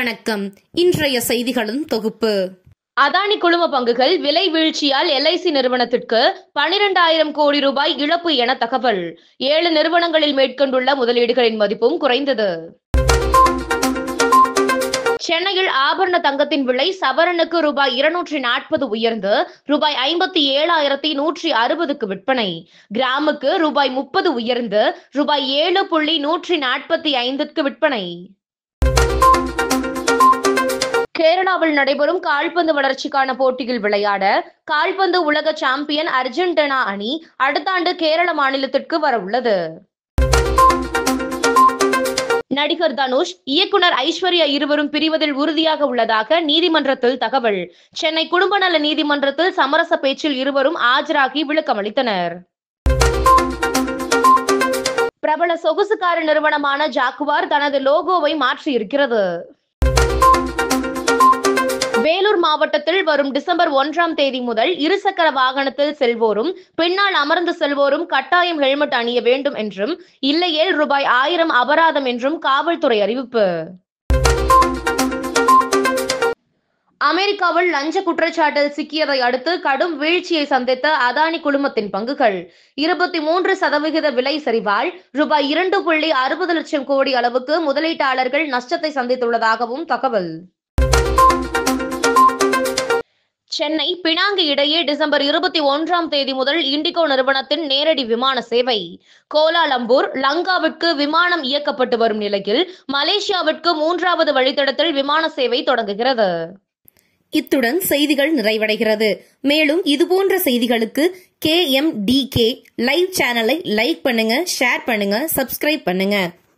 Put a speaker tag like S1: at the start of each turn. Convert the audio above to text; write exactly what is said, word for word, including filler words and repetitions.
S1: வணக்கம். இன்றைய செய்திகளின் தொகுப்பு.
S2: அதானி குழும பங்குகள் விலை வீழ்ச்சியால் எல் ஐ சி நிறுவனத்திற்கு பனிரெண்டாயிரம் கோடி ரூபாய் இழப்பு என தகவல். ஏழு நிறுவனங்களில் மேற்கொண்டுள்ள முதலீடுகளின் மதிப்பும் குறைந்தது. சென்னையில் ஆபரண தங்கத்தின் விலை சவரனுக்கு ரூபாய் இருநூற்றி நாற்பது உயர்ந்து ரூபாய் ஐம்பத்தி ஏழாயிரத்தி நூற்றி அறுபதுக்கு விற்பனை. கிராமுக்கு ரூபாய் முப்பது உயர்ந்து ரூபாய் ஏழு புள்ளி நூற்றி நாற்பத்தி ஐந்துக்கு விற்பனை. கேரளாவில் நடைபெறும் கால்பந்து வளர்ச்சிக்கான போட்டியில் விளையாட கால்பந்து உலக சாம்பியன் அர்ஜென்டினா அணி அடுத்த ஆண்டு கேரள மாநிலத்திற்கு வர உள்ளது. நடிகர் தனுஷ், இயக்குனர் ஐஸ்வர்யா இருவரும் பிரிவதில் உறுதியாக உள்ளதாக நீதிமன்றத்தில் தகவல். சென்னை குடும்ப நல நீதிமன்றத்தில் சமரச பேச்சில் இருவரும் ஆஜராகி விளக்கமளித்தனர். பிரபல சொகுசுக்கார நிறுவனமான ஜாக்குவார் தனது லோகோவை மாற்றியிருக்கிறது. வேலூர் மாவட்டத்தில் வரும் டிசம்பர் ஒன்றாம் தேதி முதல் இருசக்கர வாகனத்தில் செல்வோரும் பின்னால் அமர்ந்து செல்வோரும் கட்டாயம் ஹெல்மெட் அணிய வேண்டும் என்றும், இல்லையேல் ரூபாய் ஆயிரம் அபராதம் என்றும் காவல்துறை அறிவிப்பு. அமெரிக்காவில் லஞ்ச குற்றச்சாட்டில் சிக்கியதை அடுத்து கடும் வீழ்ச்சியை சந்தித்த அதானி குழுமத்தின் பங்குகள் இருபத்தி மூன்று சதவிகித விலை சரிவால் ரூபாய் இரண்டு புள்ளி அறுபது லட்சம் கோடி அளவுக்கு முதலீட்டாளர்கள் நஷ்டத்தை சந்தித்துள்ளதாகவும் தகவல். சென்னை பினாங்கு இடையே டிசம்பர் இருபத்தி ஒன்றாம் தேதி முதல் இண்டிகோ நிறுவனத்தின் நேரடி விமான சேவை. கோலாலம்பூர், லங்காவிற்கு விமானம் இயக்கப்பட்டு வரும் நிலையில் மலேசியாவிற்கு மூன்றாவது வழித்தடத்தில் விமான சேவை தொடங்குகிறது.
S1: இத்துடன் செய்திகள் நிறைவடைகிறது. மேலும் இதுபோன்ற செய்திகளுக்கு K M D K live சேனலை லைக் பண்ணுங்க, ஷேர் பண்ணுங்க, சப்ஸ்கிரைப் பண்ணுங்க.